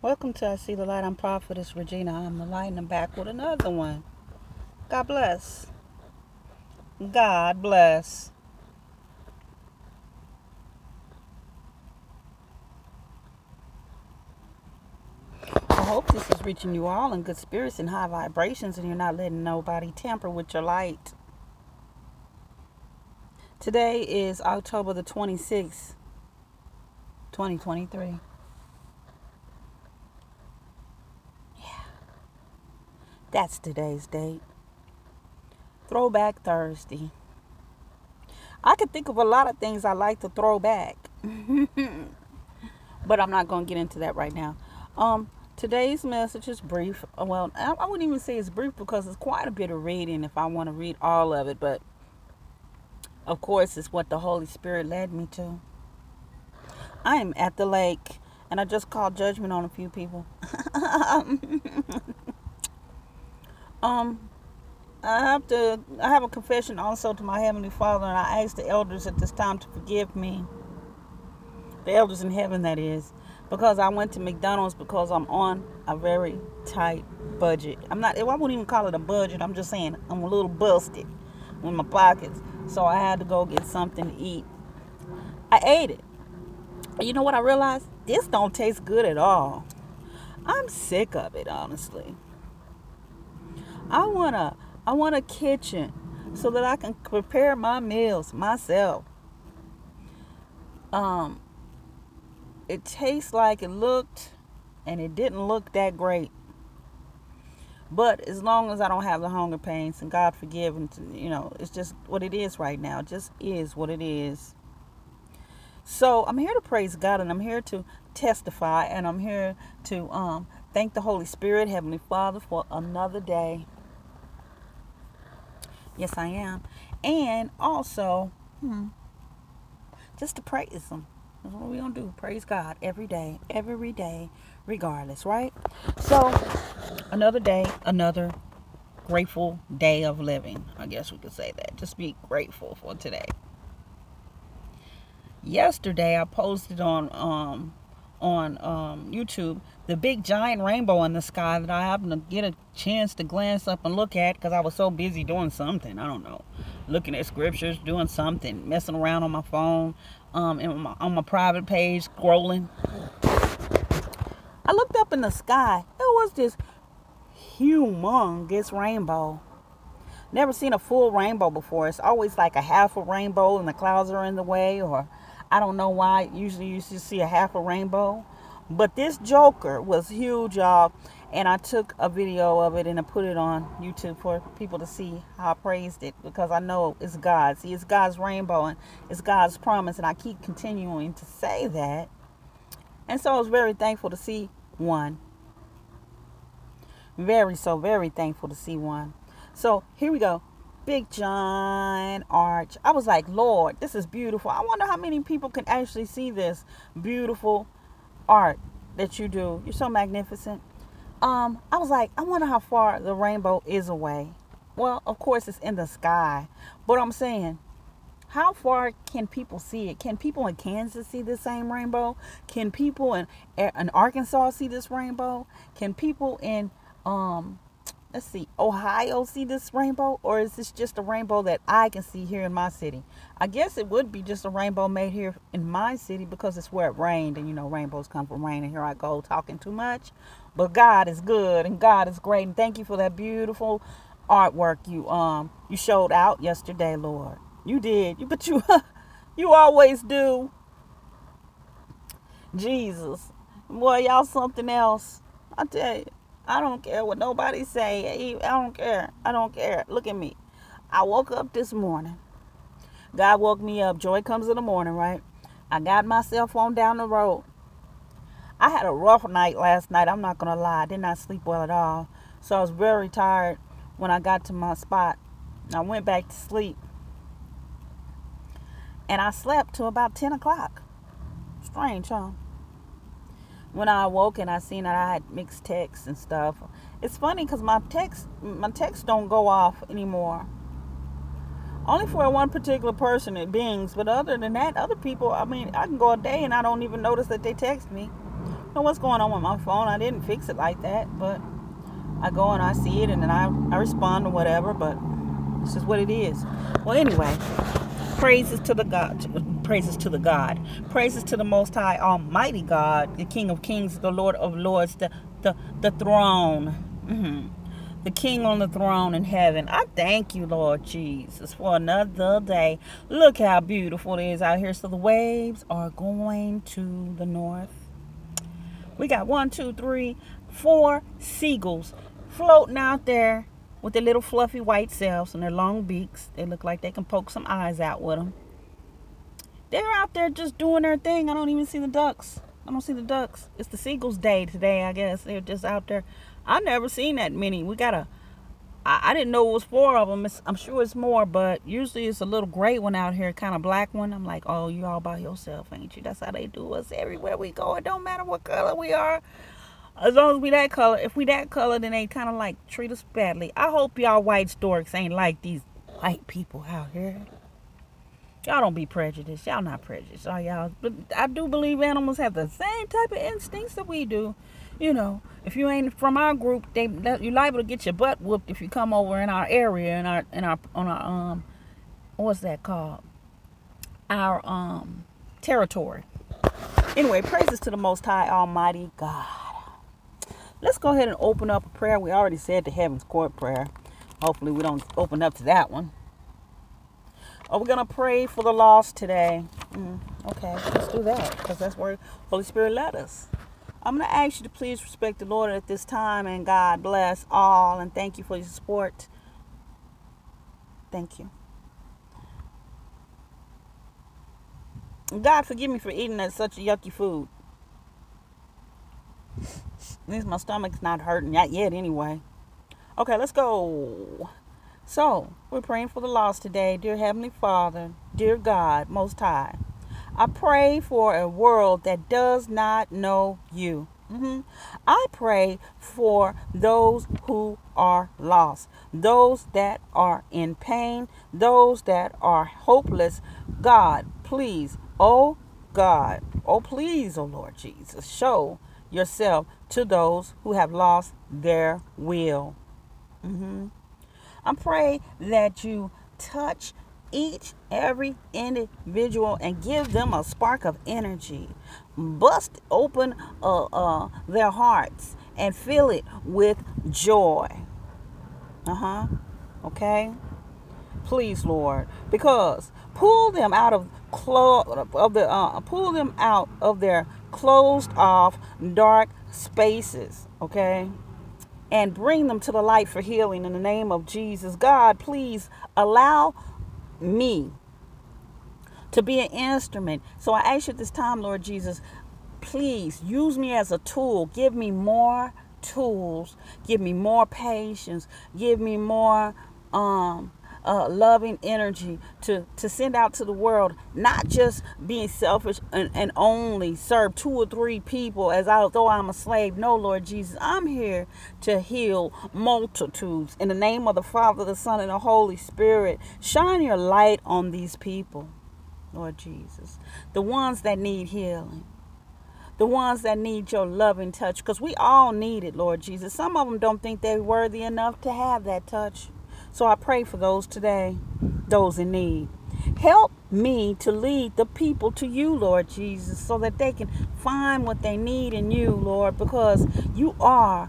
Welcome to I See the Light. I'm Prophetess Regina. I'm the light and I'm back with another one. God bless. God bless. I hope this is reaching you all in good spirits and high vibrations and you're not letting nobody tamper with your light. Today is October the 26th, 2023. Yeah, that's today's date. Throwback Thursday. I could think of a lot of things I like to throw back. But I'm not going to get into that right now. Today's message is brief. Well, I wouldn't even say it's brief because it's quite a bit of reading if I want to read all of it. But, of course, it's what the Holy Spirit led me to. I am at the lake, and I just called judgment on a few people. I have a confession also to my Heavenly Father, and I ask the elders at this time to forgive me. The elders in heaven, that is, because I went to McDonald's because I'm on a very tight budget. I wouldn't even call it a budget. I'm just saying I'm a little busted with my pockets. So I had to go get something to eat. I ate it. You know what I realized? This don't taste good at all. I'm sick of it, honestly. I want a kitchen so that I can prepare my meals myself. It tastes like it looked, and it didn't look that great. But as long as I don't have the hunger pains, and God forgive, and it's just what it is right now. It just is what it is. So I'm here to praise God, and I'm here to testify, and I'm here to thank the Holy Spirit, Heavenly Father, for another day. Yes, I am. And also, just to praise Him. That's what we're going to do. Praise God every day, regardless, right? So, another day, another grateful day of living. I guess we could say that. Just be grateful for today. Yesterday, I posted on YouTube the big giant rainbow in the sky that I happened to get a chance to glance up and look at because I was so busy doing something. I don't know, looking at scriptures, doing something, messing around on my phone, on my private page, scrolling. I looked up in the sky. It was this humongous rainbow. Never seen a full rainbow before. It's always like a half a rainbow and the clouds are in the way, or I don't know why. Usually you just see a half a rainbow. But this joker was huge, y'all. And I took a video of it and I put it on YouTube for people to see how I praised it. Because I know it's God. See, it's God's rainbow and it's God's promise. And I keep continuing to say that. And so I was very thankful to see one. Very thankful to see one. So here we go. Big giant arch. I was like, Lord, this is beautiful. I wonder how many people can actually see this beautiful art that you do. You're so magnificent. I was like, I wonder how far the rainbow is away. Well, of course it's in the sky. But I'm saying, how far can people see it? Can people in Kansas see the same rainbow? Can people in Arkansas see this rainbow? Can people in Ohio see this rainbow? Or is this just a rainbow that I can see here in my city? I guess it would be just a rainbow made here in my city because it's where it rained. And rainbows come from rain. And here I go talking too much. But God is good and God is great. And thank you for that beautiful artwork you showed out yesterday, Lord. You did. But you always do. Jesus. Boy, y'all something else. I tell you. I don't care what nobody say. I don't care. Look at me. I woke up this morning. God woke me up. Joy comes in the morning, right? I got my cell phone down the road. I had a rough night last night. I'm not going to lie. I did not sleep well at all. So I was very tired when I got to my spot. I went back to sleep. And I slept till about 10 o'clock. Strange, huh? When I awoke and I seen that I had mixed texts and stuff. It's funny because my texts don't go off anymore. Only for one particular person, it bings. But other than that, other people, I can go a day and I don't even notice that they text me. know what's going on with my phone. I didn't fix it like that, but I go and I see it, and then I respond to whatever, but this is what it is. Well, anyway, praises to the God. Praises to the God. Praises to the Most High, Almighty God, the King of Kings, the Lord of Lords, the throne. The King on the throne in heaven. I thank you, Lord Jesus, for another day. Look how beautiful it is out here. So the waves are going to the north. We got 1, 2, 3, 4 seagulls floating out there with their little fluffy white selves and their long beaks. They look like they can poke some eyes out with them. They're out there just doing their thing. I don't even see the ducks. I don't see the ducks. It's the seagulls' day today, I guess. They're just out there. I've never seen that many. I didn't know it was 4 of them. I'm sure it's more, but usually it's a little gray one out here, kind of black one. I'm like, oh, you all by yourself, ain't you? That's how they do us everywhere we go. It don't matter what color we are. As long as we that color. If we that color, then they kind of like treat us badly. I hope y'all white storks ain't like these white people out here. Y'all don't be prejudiced. Y'all not prejudiced, are y'all? But I do believe animals have the same type of instincts that we do. You know, if you ain't from our group, you're liable to get your butt whooped if you come over in our area, on our what's that called? Our territory. Anyway, praises to the Most High, Almighty God. Let's go ahead and open up a prayer. We already said the Heaven's Court prayer. Hopefully we don't open up to that one. Are we going to pray for the lost today? Okay, let's do that, because that's where Holy Spirit led us. I'm going to ask you to please respect the Lord at this time, and God bless all, and thank you for your support. Thank you. God, forgive me for eating that such a yucky food. At least my stomach's not hurting yet anyway. Okay, let's go. So, we're praying for the lost today. Dear Heavenly Father, dear God, Most High, I pray for a world that does not know you. I pray for those who are lost, those that are in pain, those that are hopeless. God, please, oh God, oh please, oh Lord Jesus, show yourself to those who have lost their will. I pray that you touch every individual and give them a spark of energy. Bust open their hearts and fill it with joy. Okay? Please, Lord, because pull them out of their closed off dark spaces, okay? And bring them to the light for healing in the name of Jesus. God, please allow me to be an instrument. So I ask you at this time, Lord Jesus, please use me as a tool. Give me more tools. Give me more patience. Give me more loving energy to send out to the world, not just being selfish and only serve 2 or 3 people as though I'm a slave. No, Lord Jesus, I'm here to heal multitudes. In the name of the Father, the Son, and the Holy Spirit, shine your light on these people, Lord Jesus, the ones that need healing, the ones that need your loving touch, because we all need it, Lord Jesus. Some of them don't think they're worthy enough to have that touch. So I pray for those today, those in need. Help me to lead the people to you, Lord Jesus, so that they can find what they need in you, Lord, because you are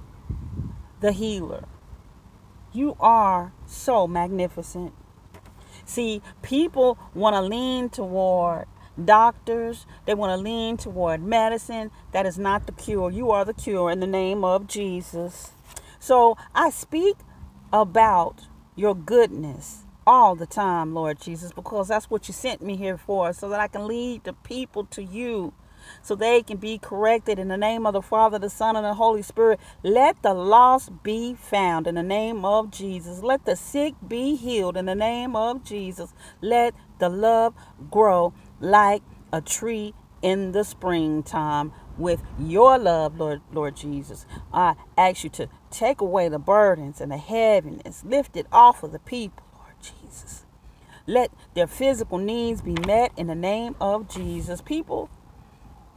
the healer. You are so magnificent. See, people want to lean toward doctors. They want to lean toward medicine. That is not the cure. You are the cure in the name of Jesus. So I speak about your goodness all the time, Lord Jesus, because that's what you sent me here for, so that I can lead the people to you, so they can be corrected in the name of the Father, the Son, and the Holy Spirit. Let the lost be found in the name of Jesus. Let the sick be healed in the name of Jesus. Let the love grow like a tree in the springtime with your love, Lord Jesus. I ask you to take away the burdens and the heaviness. Lift it off of the people, Lord Jesus. Let their physical needs be met in the name of Jesus. People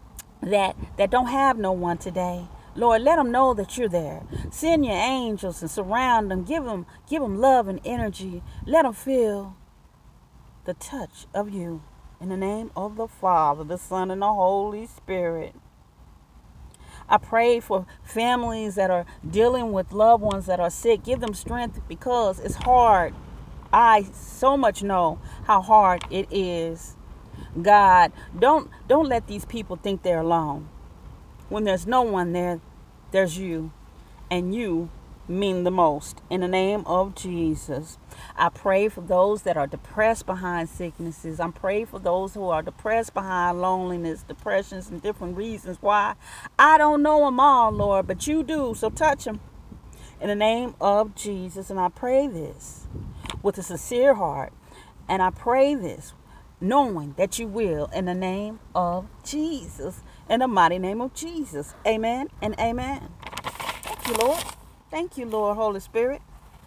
that don't have no one today. Lord, let them know that you're there. Send your angels and surround them. Give them love and energy. Let them feel the touch of you. In the name of the Father, the Son, and the Holy Spirit. I pray for families that are dealing with loved ones that are sick. Give them strength because it's hard. I so much know how hard it is. God, don't let these people think they're alone. When there's no one there, there's you. And you mean the most. In the name of Jesus. I pray for those that are depressed behind sicknesses. I pray for those who are depressed behind loneliness, depressions, and different reasons why. I don't know them all, Lord, but you do. So touch them. In the name of Jesus. And I pray this with a sincere heart. And I pray this knowing that you will, in the name of Jesus. In the mighty name of Jesus. Amen and amen. Thank you, Lord. Thank you, Lord, Holy Spirit.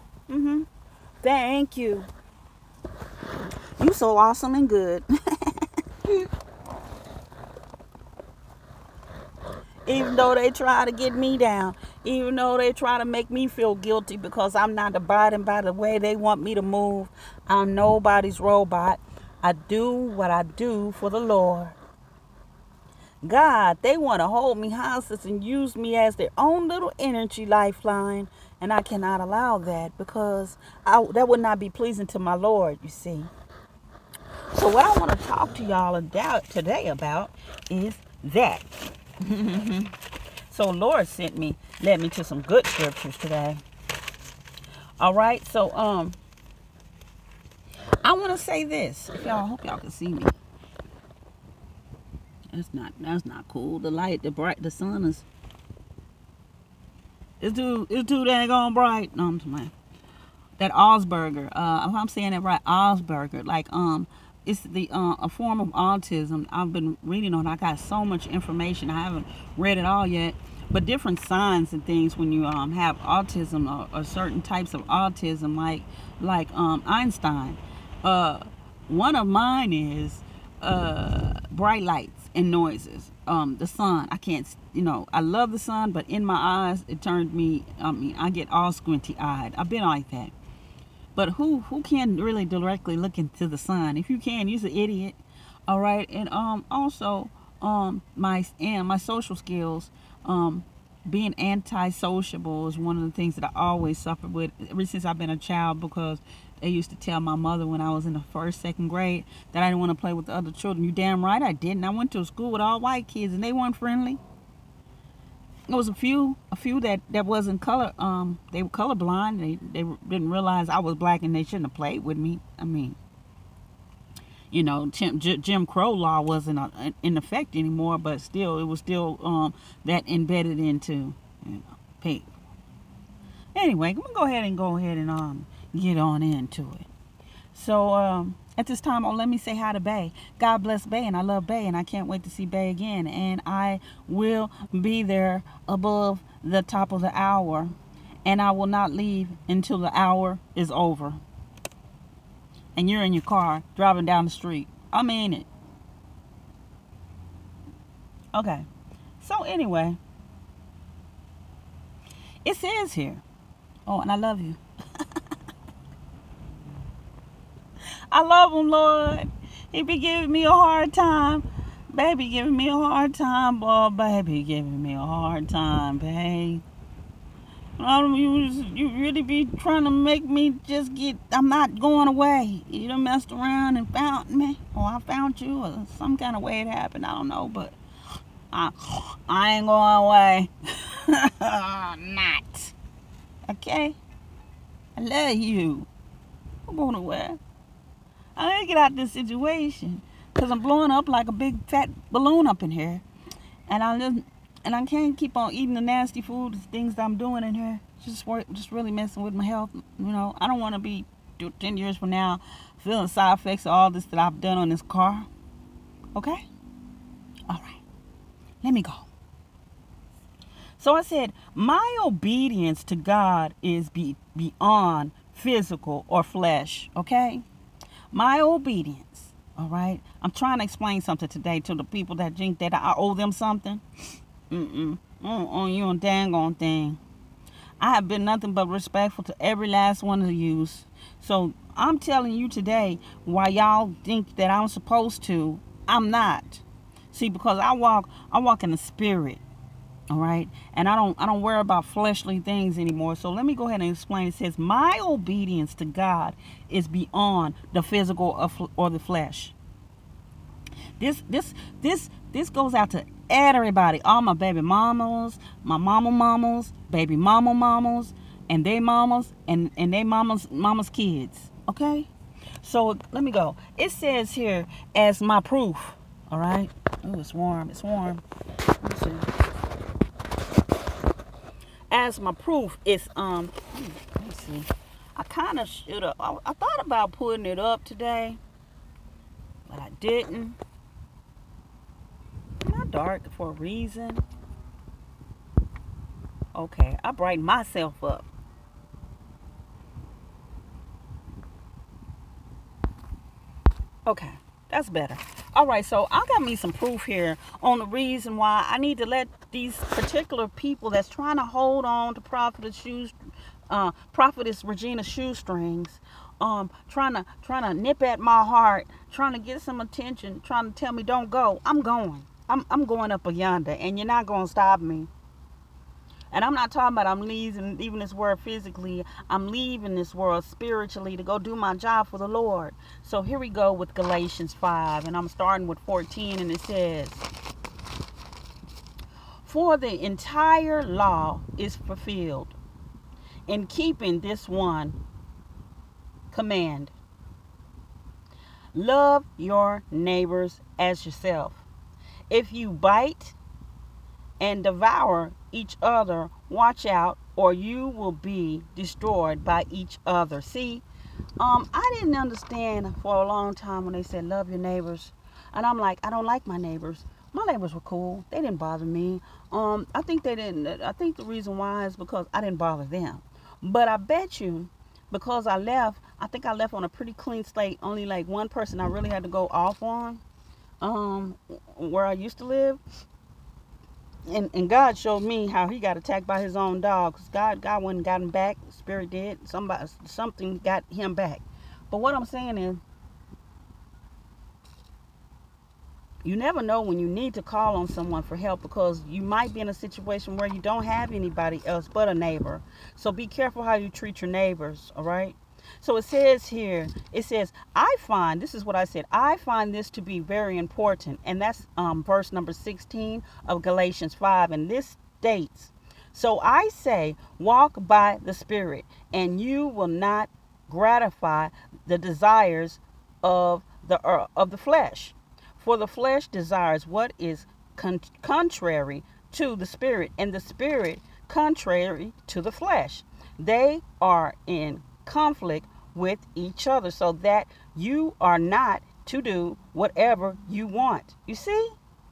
Thank you. You so awesome and good. Even though they try to get me down, even though they try to make me feel guilty because I'm not abiding by the way they want me to move, I'm nobody's robot. I do what I do for the Lord. God, they want to hold me hostage and use me as their own little energy lifeline. And I cannot allow that because that would not be pleasing to my Lord, you see. So what I want to talk to y'all today about is that. So Lord led me to some good scriptures today. All right. So I want to say this. I hope y'all can see me. That's not cool. The light, the sun is. It's too dang on bright. No, I'm talking that Asperger. If I'm saying it right, Asperger. Like it's the a form of autism. I've been reading on. I got so much information. I haven't read it all yet. But different signs and things when you have autism or certain types of autism, like Einstein. One of mine is bright lights and noises. The sun, I can't, I love the sun, but in my eyes, it turned me, I get all squinty eyed. I've been like that. But who can really directly look into the sun? If you can, you're an idiot. All right. And also my social skills, being antisociable is one of the things that I always suffered with ever since I've been a child, because they used to tell my mother when I was in the first, second grade that I didn't want to play with the other children. You damn right I didn't. I went to a school with all white kids and they weren't friendly. There was a few that wasn't color. They were colorblind. They didn't realize I was black and they shouldn't have played with me. I mean, Jim Crow law wasn't in effect anymore, but still, it was still that embedded into people. Anyway, I'm gonna go ahead and get on into it. So at this time, let me say hi to Bay. God bless Bay, and I love Bay, and I can't wait to see Bay again. And I will be there above the top of the hour, and I will not leave until the hour is over. And you're in your car driving down the street. I mean it. Okay. So anyway, it says here. Oh, and I love you. I love him, Lord. He be giving me a hard time. Baby giving me a hard time, boy. Baby giving me a hard time, babe. You really be trying to make me just I'm not going away. You done messed around and found me. Or I found you. Or some kind of way it happened. I don't know. But I ain't going away. Not. Okay? I love you. I'm going away. I gotta get out of this situation. Because I'm blowing up like a big fat balloon up in here. And I can't keep on eating the nasty food, the things that I'm doing in here. Just really messing with my health. I don't want to be 10 years from now feeling side effects of all this that I've done on this car. Okay? All right. Let me go. So I said, my obedience to God is beyond physical or flesh. Okay? My obedience. All right. I'm trying to explain something today to the people that think that I owe them something. Mm-mm. I don't owe you a dang on thing. I have been nothing but respectful to every last one of you. So I'm telling you today why y'all think that I'm supposed to. I'm not. See, because I walk in the spirit. All right, and I don't worry about fleshly things anymore. So let me go ahead and explain. It says my obedience to God is beyond the physical or the flesh. This goes out to everybody, all my baby mamas, my mamas, baby mamas, and they mamas, and they mamas kids. Okay, so let me go. It says here as my proof. All right. Oh, it's warm. It's warm. Let me see. As my proof, it's let me see. I kind of should have. I thought about putting it up today, but I didn't. Am I dark for a reason? Okay, I brighten myself up. Okay, that's better. All right, so I got me some proof here on the reason why I need to let these particular people that's trying to hold on to Prophetess Regina shoestrings, trying to nip at my heart, trying to get some attention, trying to tell me don't go. I'm going. I'm going up yonder, and you're not going to stop me. And I'm not talking about I'm leaving this world physically. I'm leaving this world spiritually to go do my job for the Lord. So here we go with Galatians 5. And I'm starting with 14. And it says, for the entire law is fulfilled in keeping this one command. Love your neighbors as yourself. If you bite and devour each other, watch out, or you will be destroyed by each other. See, I didn't understand for a long time when they said love your neighbors, and I'm like, I don't like my neighbors. My neighbors were cool. They didn't bother me. I think they didn't. I think the reason why is because I didn't bother them. But I bet you, because I left, I think I left on a pretty clean slate. Only like one person I really had to go off on, where I used to live. And God showed me how he got attacked by his own dog. Cause God wouldn't got him back. Spirit did. Something got him back. But what I'm saying is, you never know when you need to call on someone for help, because you might be in a situation where you don't have anybody else but a neighbor. So be careful how you treat your neighbors. All right. So it says here, this is what I said, I find this to be very important. And that's verse number 16 of Galatians 5. And this states, so I say, walk by the Spirit, and you will not gratify the desires of the flesh. For the flesh desires what is contrary to the Spirit, and the Spirit contrary to the flesh. They are in conflict with each other, so that you are not to do whatever you want. You see,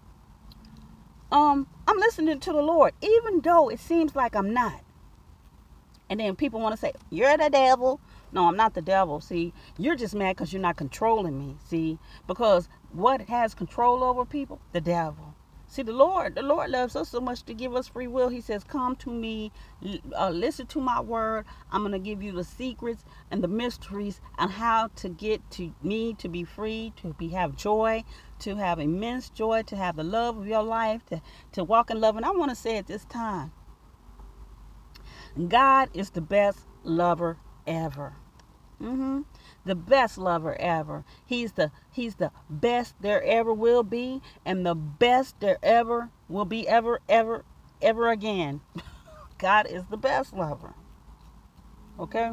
I'm listening to the Lord, even though it seems like I'm not. And then people want to say, you're the devil. No, I'm not the devil. See, you're just mad because you're not controlling me. See, because what has control over people? The devil. See, the Lord loves us so much to give us free will. He says, come to me, listen to my word. I'm going to give you the secrets and the mysteries on how to get to me, to be free, have joy, to have immense joy, to have the love of your life, to walk in love. And I want to say at this time, God is the best lover ever. The best lover ever. He's the best there ever will be, and the best there ever will be ever again. God is the best lover. Okay?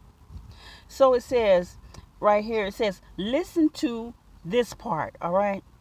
So it says right here, it says, listen to this part, all right?